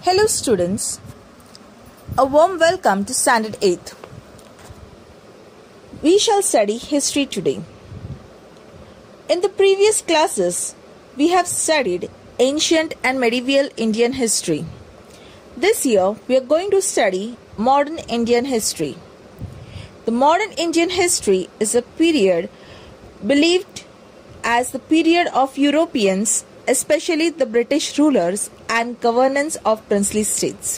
Hello students, a warm welcome to Standard 8th. We shall study history today. In the previous classes, we have studied ancient and medieval Indian history. This year, we are going to study modern Indian history. The modern Indian history is a period believed as the period of Europeans, especially the British rulers and governance of princely states.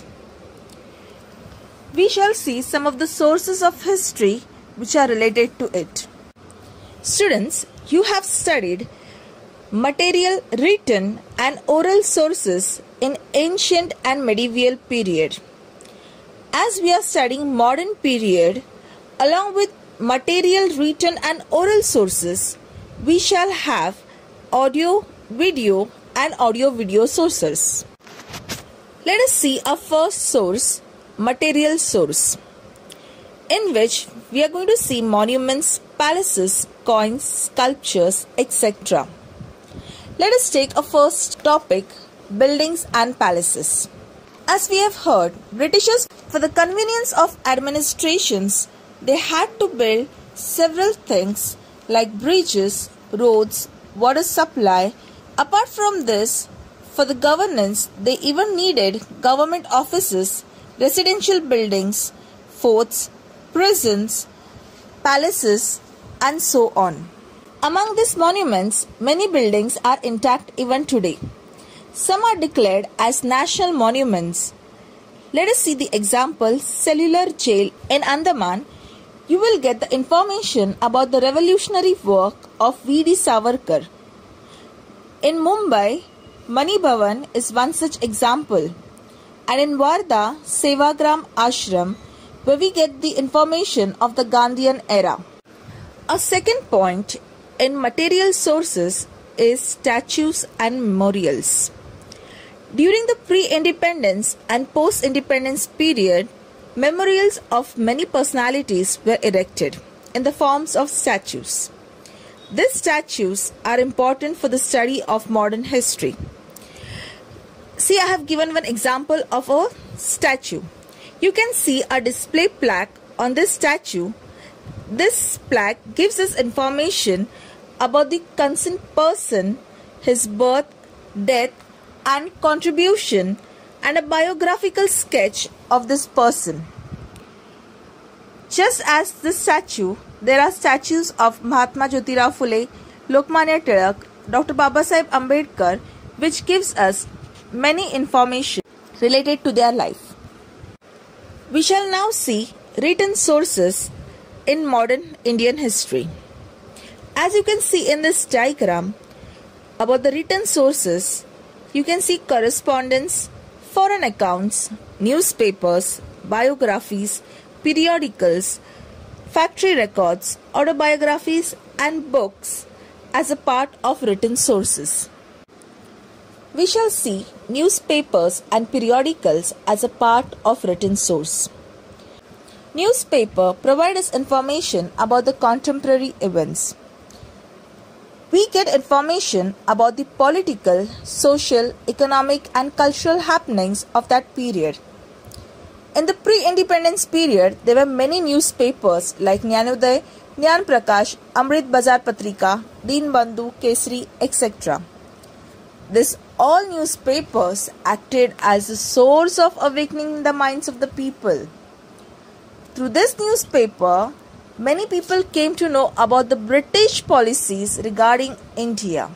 We shall see some of the sources of history which are related to it. Students, you have studied material written and oral sources in ancient and medieval period. As we are studying modern period, along with material written and oral sources, we shall have audio, video and audio-video sources. Let us see our first source, material source, in which we are going to see monuments, palaces, coins, sculptures, etc. Let us take a first topic, buildings and palaces. As we have heard, Britishers, for the convenience of administrations, they had to build several things like bridges, roads, water supply. Apart from this, for the governance, they even needed government offices, residential buildings, forts, prisons, palaces, and so on. Among these monuments, many buildings are intact even today. Some are declared as national monuments. Let us see the example, Cellular Jail in Andaman. You will get the information about the revolutionary work of V.D. Savarkar. In Mumbai, Mani Bhavan is one such example, and in Wardha, Sevagram Ashram, where we get the information of the Gandhian era. A second point in material sources is statues and memorials. During the pre-independence and post-independence period, memorials of many personalities were erected in the forms of statues. These statues are important for the study of modern history. See, I have given one example of a statue. You can see a display plaque on this statue. This plaque gives us information about the concerned person, his birth, death, and contribution, and a biographical sketch of this person. Just as this statue, there are statues of Mahatma Jyotirao Phule, Lokmanya Tilak, Dr. Babasaheb Ambedkar, which gives us many information related to their life. We shall now see written sources in modern Indian history. As you can see in this diagram about the written sources, you can see correspondence, foreign accounts, newspapers, biographies, periodicals, factory records, autobiographies and books as a part of written sources. We shall see newspapers and periodicals as a part of written source. Newspaper provide us information about the contemporary events. We get information about the political, social, economic and cultural happenings of that period. In the pre-independence period, there were many newspapers like Jnanoday, Jnan Prakash, Amrit Bazar Patrika, Deen Bandhu, Kesari, etc. These all newspapers acted as a source of awakening the minds of the people. Through this newspaper, many people came to know about the British policies regarding India.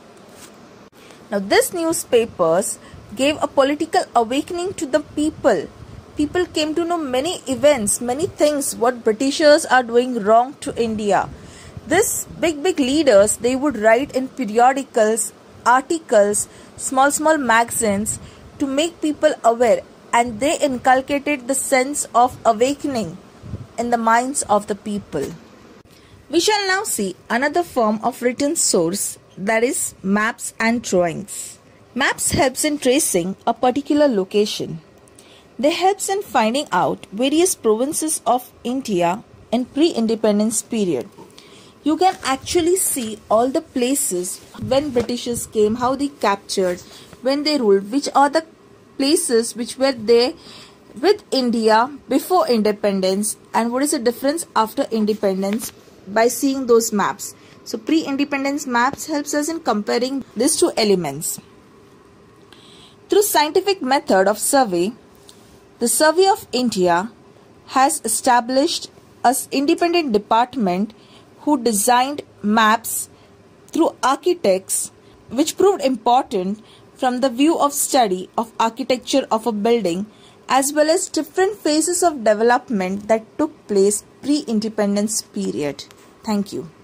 Now, these newspapers gave a political awakening to the people. People came to know many events, many things, what Britishers are doing wrong to India. These big leaders, they would write in periodicals, articles, small magazines to make people aware, and they inculcated the sense of awakening in the minds of the people. We shall now see another form of written source, that is maps and drawings. Maps helps in tracing a particular location. They helps in finding out various provinces of India in pre-independence period. You can actually see all the places when Britishers came, how they captured, when they ruled, which are the places which were there with India before independence and what is the difference after independence by seeing those maps. So pre-independence maps helps us in comparing these two elements. Through scientific method of survey, the Survey of India has established an independent department who designed maps through architects, which proved important from the view of study of architecture of a building as well as different phases of development that took place pre-independence period. Thank you.